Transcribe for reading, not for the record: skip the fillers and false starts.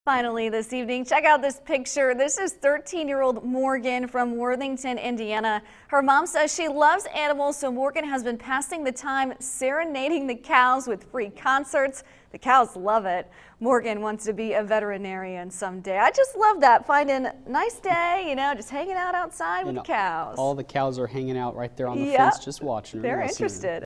Finally this evening, check out this picture. This is 13-year-old Morgan from Worthington, Indiana. Her mom says she loves animals, so Morgan has been passing the time serenading the cows with free concerts. The cows love it. Morgan wants to be a veterinarian someday. I just love that, finding a nice day, just hanging out outside with the cows. All the cows are hanging out right there on the fence just watching her. They're interested.